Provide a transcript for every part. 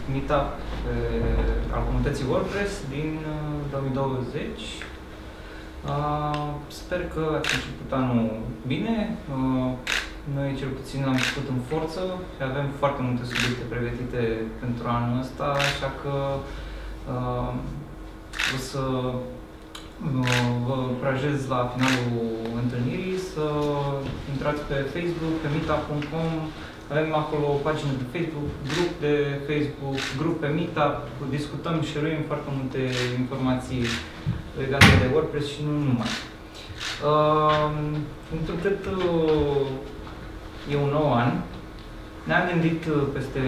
meetup al comunității WordPress din 2020. Sper că ați început anul bine. Noi cel puțin am început în forță și avem foarte multe subiecte pregătite pentru anul ăsta, așa că o să vă încurajez la finalul întâlnirii să intrați pe Facebook, pe meetup.com. Avem acolo o pagină de Facebook, grup de Facebook, grup pe Meetup, discutăm și share-uim foarte multe informații legate de WordPress și nu numai. Întrucât e un nou an, ne-am gândit peste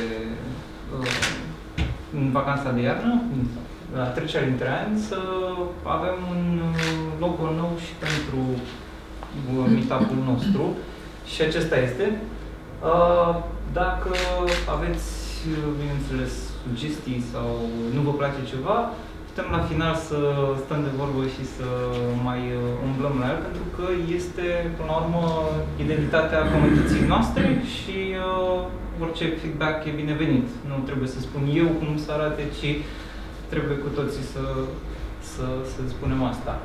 în vacanța de iarnă, la trecerea dintre ani, să avem un logo nou și pentru meetup-ul nostru și acesta este. Dacă aveți, bineînțeles, sugestii sau nu vă place ceva, putem la final să stăm de vorbă și să mai umblăm la el, pentru că este, până la urmă, identitatea comunității noastre și orice feedback e binevenit. Nu trebuie să spun eu cum să arate, ci trebuie cu toții să spunem asta.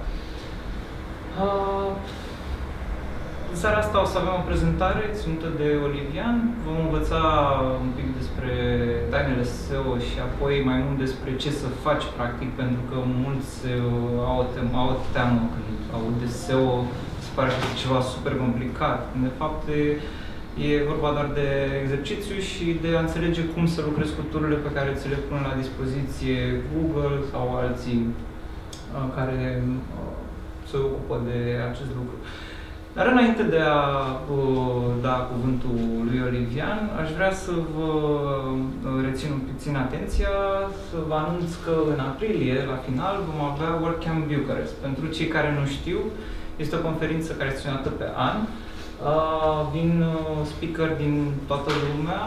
În seara asta o să avem o prezentare ținută de Olivian. Vom învăța un pic despre tainele SEO și apoi mai mult despre ce să faci practic, pentru că mulți au o teamă când aud de SEO, se pare că e ceva super complicat. De fapt, e vorba doar de exercițiu și de a înțelege cum să lucrezi cu tool-urile pe care ți le pun la dispoziție Google sau alții care se ocupă de acest lucru. Dar înainte de a da cuvântul lui Olivian, aș vrea să vă rețin puțin atenția, să vă anunț că în aprilie, la final, vom avea WordCamp Bucharest. Pentru cei care nu știu, este o conferință care este ținată pe an. Vin speaker din toată lumea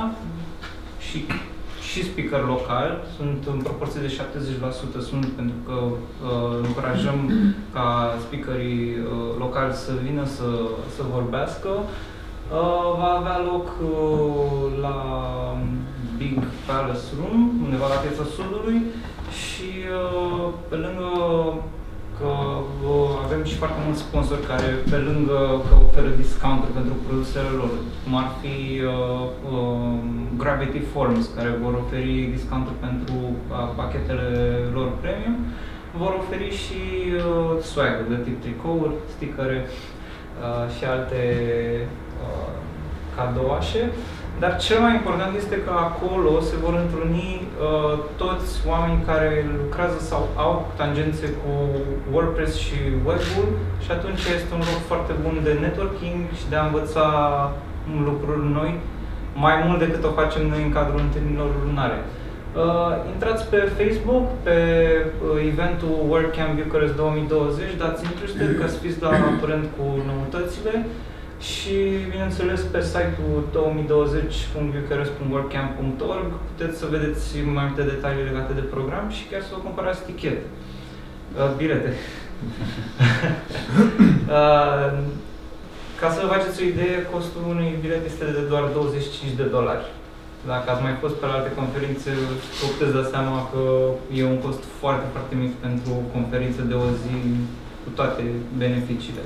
și speaker local, sunt în proporție de 70%, sunt pentru că încurajăm ca speakerii locali să vină să vorbească. Va avea loc la Big Palace Room, undeva la Piața Sudului și pe lângă că avem și foarte mulți sponsori care, pe lângă că oferă discounturi pentru produsele lor, cum ar fi Gravity Forms, care vor oferi discounturi pentru pachetele lor premium, vor oferi și swag de tip tricouri, stickere și alte cadouașe. Dar cel mai important este că acolo se vor întruni toți oamenii care lucrează sau au tangențe cu WordPress și web-ul și atunci este un loc foarte bun de networking și de a învăța lucruri noi, mai mult decât o facem noi în cadrul întâlnirilor lunare. Intrați pe Facebook, pe eventul WordCamp Bucharest 2020, dați interested ca să fiți la curent cu noutățile. Și, bineînțeles, pe site-ul 2020.bucharest.wordcamp.org puteți să vedeți mai multe detalii legate de program și chiar să vă cumpărați tichete, bilete. Ca să vă faceți o idee, costul unui bilet este de doar $25. Dacă ați mai fost pe alte conferințe, vă puteți da seama că e un cost foarte, foarte mic pentru o conferință de o zi cu toate beneficiile.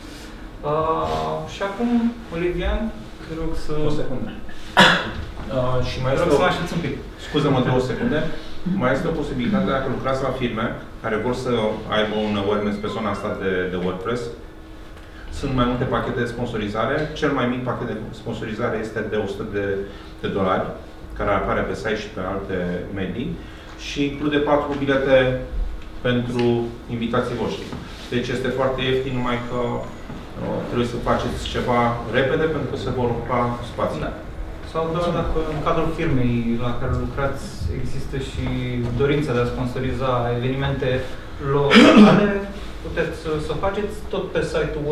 Și acum, Olivian, te rog să... O secundă. Și mai este să mă așteți un pic. Scuză-mă 2 secunde. Mai este o posibilitate dacă lucrați la firme care vor să aibă un awareness pe zona asta de WordPress. Sunt mai multe pachete de sponsorizare. Cel mai mic pachet de sponsorizare este de $100, care apare pe site și pe alte medii și include 4 bilete pentru invitații voștri. Deci este foarte ieftin, numai că trebuie să faceți ceva repede pentru că se vor ocupa spații. Da. Sau doar dacă în cadrul firmei la care lucrați există și dorința de a sponsoriza evenimente locale, puteți să o faceți tot pe site-ul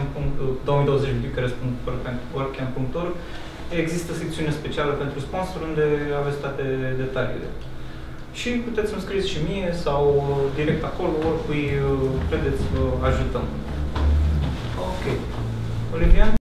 2020bucharest.wordcamp.org. Există secțiune specială pentru sponsor unde aveți toate detaliile. Și puteți să-mi scrieți și mie sau direct acolo, oricui credeți, vă ajutăm. Ok. Olivian?